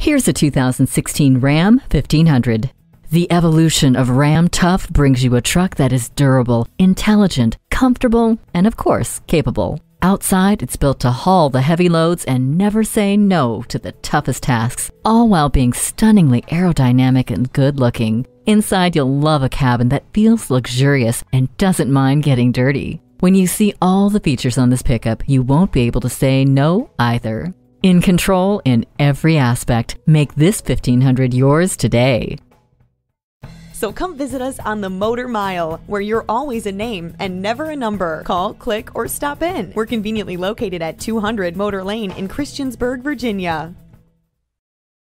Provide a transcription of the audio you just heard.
Here's a 2016 Ram 1500. The evolution of Ram Tough brings you a truck that is durable, intelligent, comfortable, and of course, capable. Outside, it's built to haul the heavy loads and never say no to the toughest tasks, all while being stunningly aerodynamic and good-looking. Inside, you'll love a cabin that feels luxurious and doesn't mind getting dirty. When you see all the features on this pickup, you won't be able to say no either. In control in every aspect, make this 1500 yours today. So come visit us on the Motor Mile, where you're always a name and never a number. Call, click, or stop in. We're conveniently located at 200 Motor Lane in Christiansburg, Virginia.